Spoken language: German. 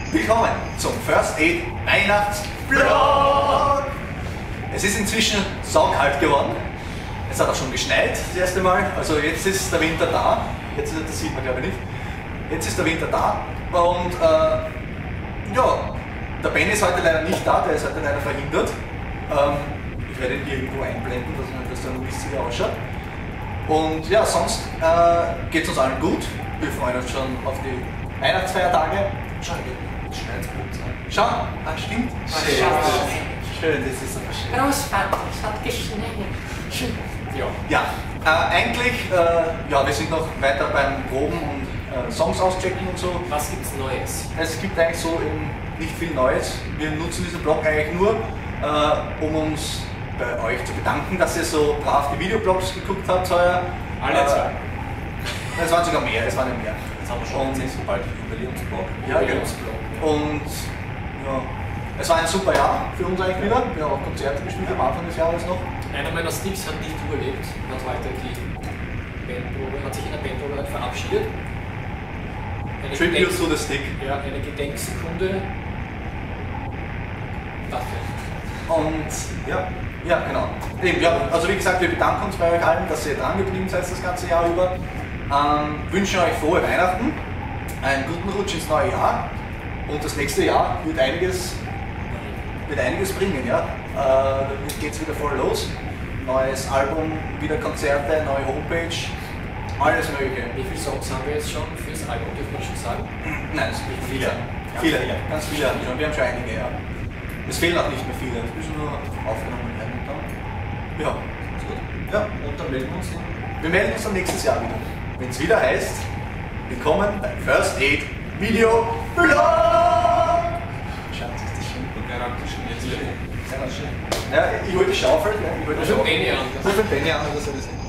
Willkommen zum First Aid Weihnachtsvlog! Es ist inzwischen saukalt geworden. Es hat auch schon geschneit das erste Mal. Also jetzt ist der Winter da. Jetzt, das sieht man glaube ich nicht. Jetzt ist der Winter da. Und ja, der Ben ist heute leider nicht da, der ist heute leider verhindert. Ich werde ihn hier irgendwo einblenden, dass er noch wisst, wie er ausschaut. Und ja, sonst geht es uns allen gut. Wir freuen uns schon auf die Weihnachtsfeiertage. Schau, jetzt schneit es gut. Schau, stimmt. Schön, das ist aber schön. Großvater, es hat geschneit. Ja, eigentlich, ja, wir sind noch weiter beim Proben und Songs auschecken und so. Was gibt's Neues? Es gibt eigentlich so eben nicht viel Neues. Wir nutzen diesen Blog eigentlich nur, um uns bei euch zu bedanken, dass ihr so brav die Videoblogs geguckt habt heuer. Alle zwei. Es waren sogar mehr, es waren ja mehr. Jetzt haben wir schon so bald Jubiläumsblog. Ja, genau. Und ja, es war ein super Jahr für uns eigentlich wieder. Wir haben auch Konzerte gespielt am Anfang des Jahres noch. Einer meiner Sticks hat nicht überlebt und hat heute die Bandprobe, hat sich in der Bandprobe verabschiedet. Tribute to the Stick. Ja, eine Gedenksekunde. Dafür. Und ja, genau. Eben, ja, also wie gesagt, wir bedanken uns bei euch allen, dass ihr dran geblieben seid das ganze Jahr über. Wünschen euch frohe Weihnachten, einen guten Rutsch ins neue Jahr und das nächste Jahr wird einiges bringen. Ja? Dann geht es wieder voll los. Neues Album, wieder Konzerte, neue Homepage, alles Mögliche. Wie viele Songs haben wir jetzt schon fürs Album, dürfen wir schon sagen? Nein, es sind viele. Viele, ganz viele haben wir schon. Wir haben schon einige, ja. Es fehlen auch nicht mehr viele, es müssen nur aufgenommen werden. Und dann, ja, ist gut. Ja, und dann melden wir uns. Wir melden uns dann nächstes Jahr wieder. Wenn es wieder heißt, willkommen beim First Aid Video Vlog! Schatz, ist das schön? Ja, ich hol die Schaufel. Ich hol die Schaufel. Benny an. Ruf den Benny an, dass er das